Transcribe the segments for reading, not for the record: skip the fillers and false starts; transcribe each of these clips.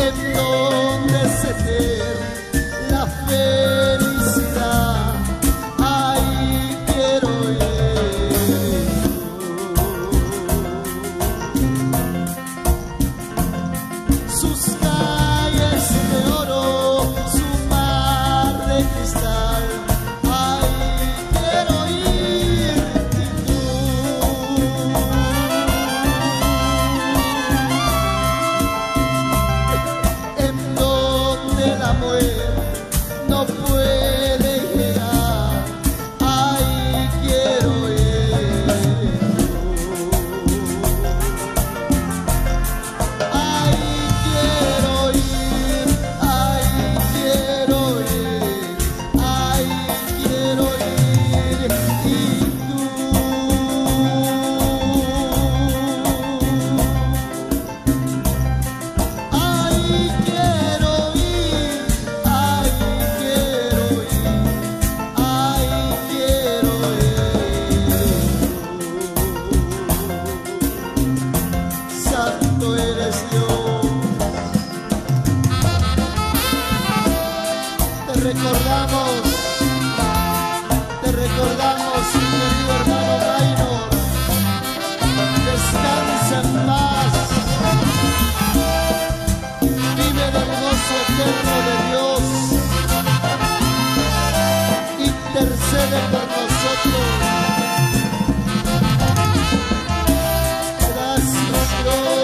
en donde se ter la felicidad. Ahí quiero ir. Sus calles de oro, su mar de cristal. Ahí quiero ir. Y tú, en donde la muerte no puede llegar, ahí quiero ir. Ahí quiero ir, ahí quiero ir, ahí quiero ir. Y tú, ahí quiero ir, ahí quiero ir, ahí quiero ir. Santo eres Dios. Te recordamos, mi querido hermano Maynor. Descansa en paz. Vive en el gozo eterno de Dios. Intercede por nosotros. Gracias, Dios.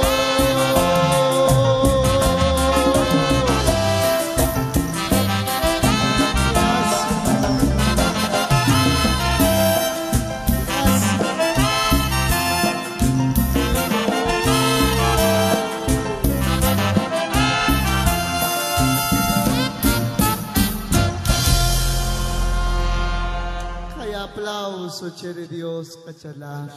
Hay aplauso, chere Dios, cachalar.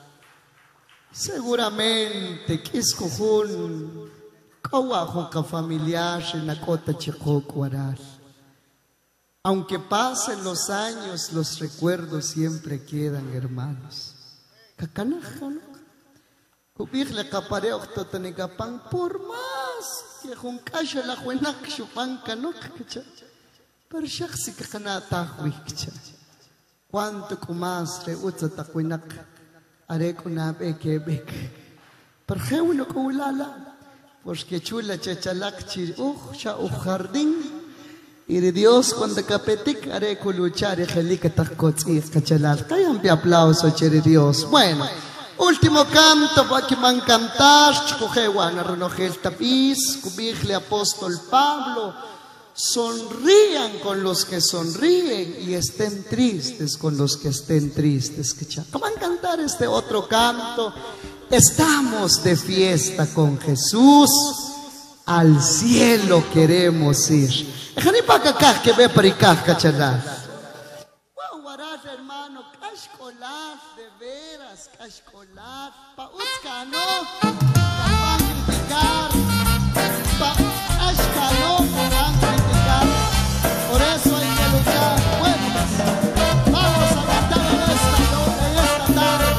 Seguramente que es cojón, kawajo ka familiar, nakota chicocuarar. Aunque pasen los años, los recuerdos siempre quedan, hermanos. Cacanaja, ¿no? Cubirle capareo totanigapán por más que juncasha la juenac chupanca, ¿no? Pero shaxi cacanata huicha. Cuánto más reutza tacuinac, arecunab ekebek. Pero je uno culala, porque chula chachalac chir, cha jardín. Y de Dios cuando capetic haré luchar y gelica tacos y cachalar. Cállate aplauso, chere Dios. Bueno, último canto para que van a cantar. Chucojewan, renogel tapiz, cubijle apóstol Pablo. Sonrían con los que sonríen y estén tristes con los que estén tristes. Van a cantar este otro canto. Estamos de fiesta con Jesús. Al cielo queremos ir. Déjame para acá que ve para acá, cachalar. Guaguaraz, hermano, cascolar, de veras, cascolar. Pa' uscano, van a criticar. Pa' ashcano, van a criticar. Por eso hay que luchar. Bueno, vamos a cantar en esta tarde.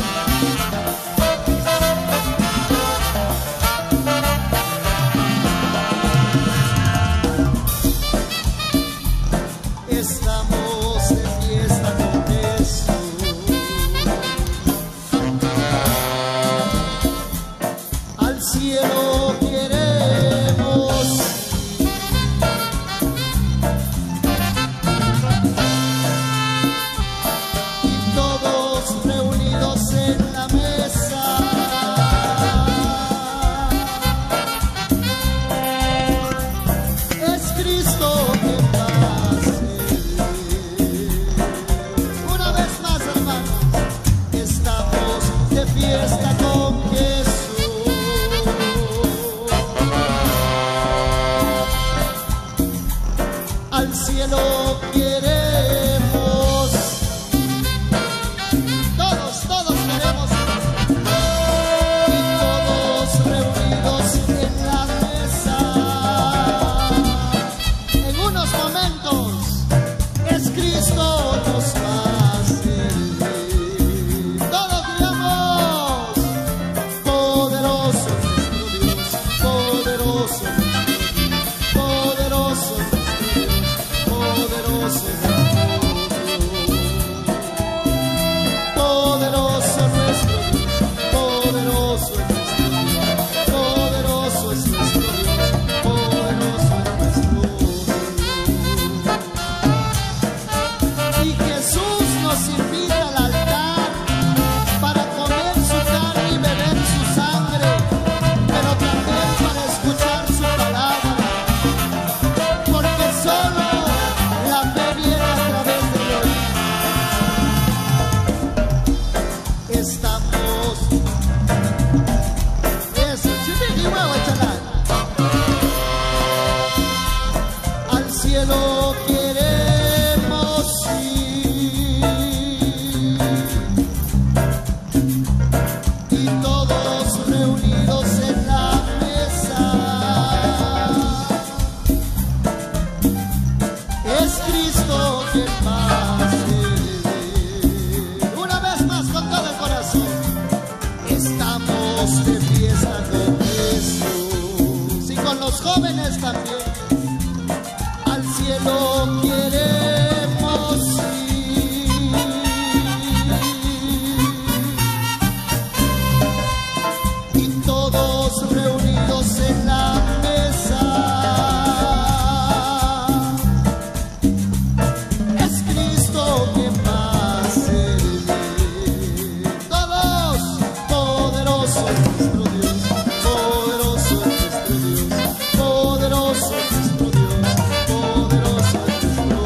Estamos de fiesta con Jesús. Al cielo queremos ir. Y todos reunidos en la mesa. Es Cristo que pase. Una vez más, hermanos, estamos de fiesta con Jesús. Al cielo queremos. Todos queremos. Y todos reunidos en la mesa. En unos momentos es Cristo nos va a servir. Todos digamos, poderoso nuestro Dios, poderoso nuestro Dios. los jóvenes también. Al cielo queremos ir, y todos reunidos en la mesa. Es Cristo quien va a servir. Todos, poderoso es nuestro Dios, poderoso es nuestro Dios, poderoso es nuestro Dios, poderoso es nuestro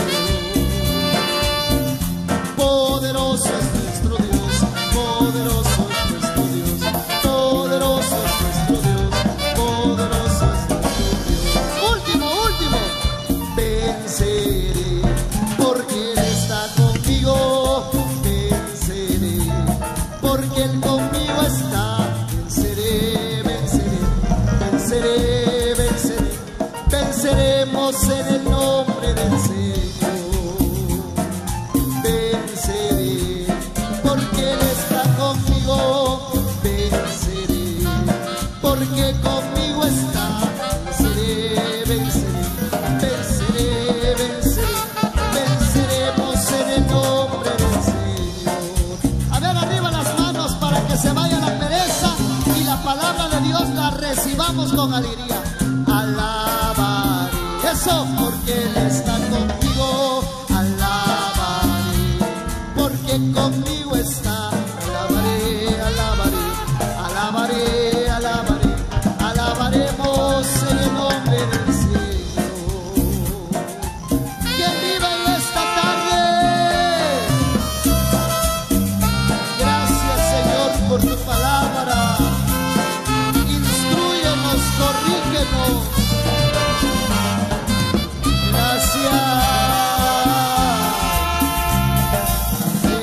Dios, poderoso es nuestro Dios, poderoso es nuestro Dios, poderoso es nuestro Dios, poderoso es nuestro Dios. Último, último. Venceré porque Él está conmigo, venceré porque Él conmigo está. Venceré, venceré, venceré, venceré, venceremos en el nombre del Señor. Venceré porque Él está conmigo, venceré porque conmigo está. Venceré, venceré, venceré, venceré, venceremos en el nombre del Señor. A ver, arriba las manos para que se vaya la pereza y la palabra de Dios la recibamos con alegría. Alabaré, eso, porque Él está conmigo. Alabaré, porque conmigo está. Alabaré, alabaré, alabaré, alabaré, alabaremos en el nombre del Señor. ¿Quién vive en esta tarde? Gracias, Señor, por tu palabra. Instrúyenos, corrígenos. Gracias. Sí.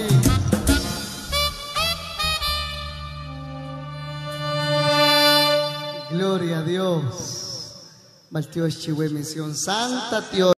Gloria a Dios. Malteos Chihuahua Misión Santa, Tío.